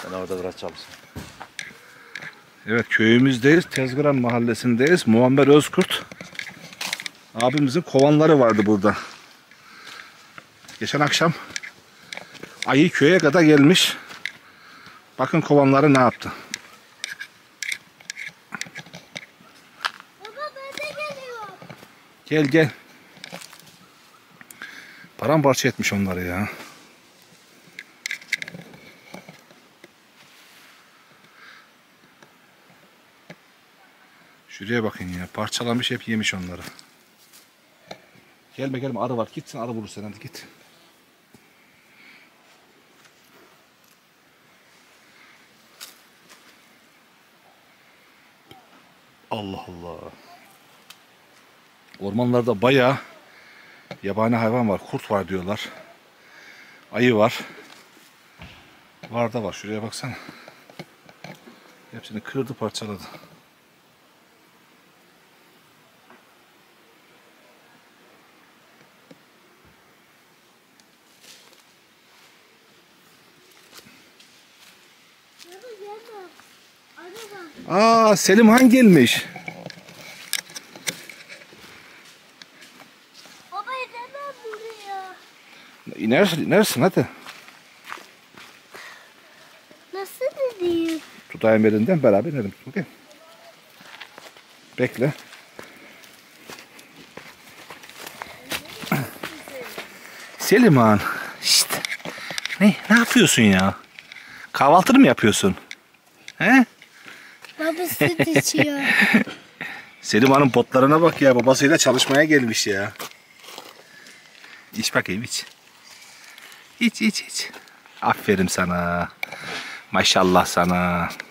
Ben orada biraz çalışayım. Evet, köyümüzdeyiz. Tezgıran mahallesindeyiz. Muammer Özkurt abimizin kovanları vardı burada. Geçen akşam ayı köye kadar gelmiş. Bakın kovanları ne yaptı. Baba ben de geliyorum. Gel gel. Paramparça etmiş onları ya. Şuraya bakın ya. Parçalamış, hep yemiş onları. Gelme gelme, arı var. Gitsin, arı bulursan hadi git. Allah Allah. Ormanlarda bayağı yabani hayvan var. Kurt var diyorlar. Ayı var. Var da var. Şuraya baksana. Hepsini kırdı, parçaladı. Baba gelme. Araba. Aa, Selimhan gelmiş. Baba gidemem buraya. İnersin hadi. Nasıl gideyim? Tutayım elinden, beraber inelim. Okey. Bekle. Selimhan. Şşt. Ne yapıyorsun ya? Kahvaltını mı yapıyorsun? He? Baba süt içiyor. Selimhan'ın botlarına bak ya. Babasıyla çalışmaya gelmiş ya. İç bakayım, iç. İç. Aferin sana. Maşallah sana.